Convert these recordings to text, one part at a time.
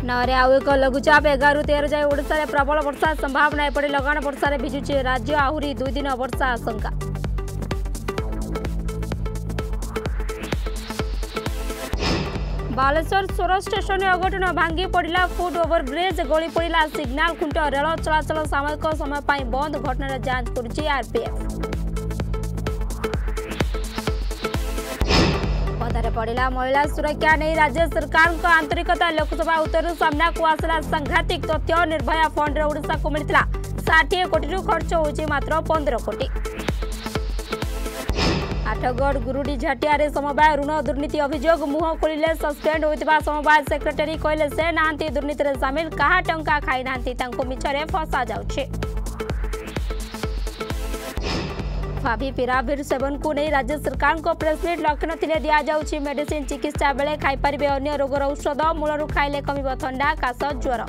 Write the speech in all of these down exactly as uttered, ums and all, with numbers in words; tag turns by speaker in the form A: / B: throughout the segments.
A: नरे आउ एक लघुचाप एगार तेरह जाए ओडिशा रे प्रबल वर्षा संभावना एपटे लगान वर्षा रे भिजुचे राज्य आहुरी दुई दिन वर्षा आशंका। बालेश्वर सोर स्टेशन अघटन भांगी पड़ा फुट ओवर ब्रिज गली पड़ा सिग्नाल खुंट रेल चलाचल सामयिक समय पर बंद घटना जांच करुच्ची आरपीएफ। पदारे पड़ा महिला सुरक्षा नहीं राज्य सरकार को आंतरिकता लोकसभा उत्तर सामना को आसला सांघातिक तथ्य निर्भया फंड ओडिशा को मिलता षाठी कोटी खर्च होची मात्र पंद्रह कोटी। आठगढ़ गुरुडी झाटिया समवाय ऋण दुर्नीति अभियोग मुह खोलिले सस्पेंड होता समवाय सेक्रेटरी कहले से नांती दुर्नीति सामिल कहा टंका खाई नांती तांको मिछरे फसा जाउछे। फाविपिराविर सेवन को नहीं राज्य सरकार को प्रेसमिट लक्षण थिले दिया जाउछि मेडिसिन चिकित्सा बेले खाई परिबे अन्य रोगर औषध मूलरू खाइले कमिबो ठंडा काश ज्वर।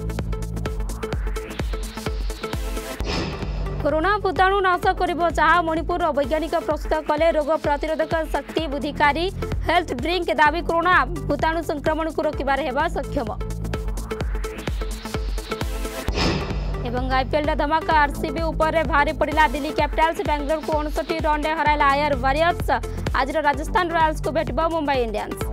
A: कोरोना भूताणु नाश करिबो चाह मणिपुर वैज्ञानिक प्रस्तुत कले रोग प्रतिरोधक शक्ति बुद्धिकारी हेल्थ ड्रिंक दाबी कोरोना भूताणु संक्रमण को रोकबार हेबा सक्षम। एवं आईपीएल धमाका आरसीबी उपर भारी पड़ा दिल्ली कैपिटल्स बेंगलोर को उनसठ रन हराइला आयर वॉरियर्स आज राजस्थान रॉयल्स को भेटब मुंबई इंडियंस।